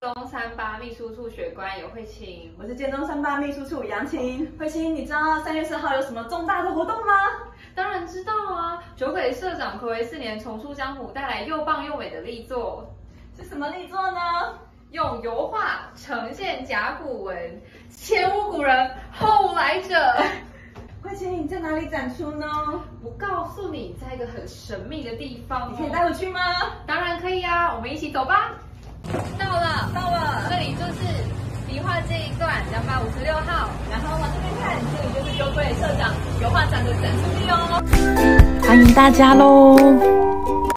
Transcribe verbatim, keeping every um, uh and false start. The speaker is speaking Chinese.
中三八秘书处学官有慧琴， 我是建中三八秘书处杨晴。慧琴，你知道三月四号有什么重大的活动吗？ 当然知道啊，酒鬼社长暌违四年重出江湖，带来又棒又美的力作。 是什么力作呢？ 用油画呈现甲骨文，前无古人后来者。 慧琴，你在哪里展出呢？ 不告诉你，在一个很神秘的地方、哦。 你可以带我去吗？ 当然可以啊，我们一起走吧。到了， 到了， 这里就是梨花街一段两百五十六号， 然后往这边看，这里就是酒鬼社长油画展的展出地哦。 欢迎大家喽！